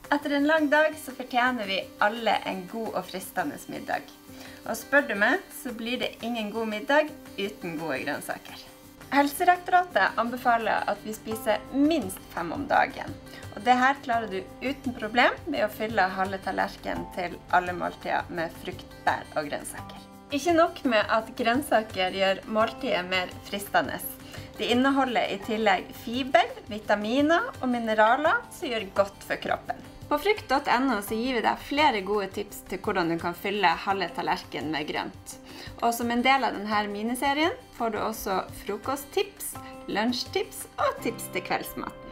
Etter en lang dag så fortjener vi alle en god og fristende middag. Og spør du meg, så blir det ingen god middag uten gode grønnsaker. Helsedirektoratet anbefaler at vi spiser minst 5 om dagen. Og dette klarer du uten problem ved å fylle halve tallerkenen til alle måltider med frukt, bær og grønnsaker. Ikke nok med at grønnsaker gjør måltidet mer fristende. De inneholder i tillegg fiber, vitaminer og mineraler som gjør godt for kroppen. På frukt.no så gir vi deg flere gode tips til hvordan du kan fylle halve tallerkenen med grønt. Og som en del av denne miniserien får du også frokosttips, lunsjtips og tips til kveldsmat.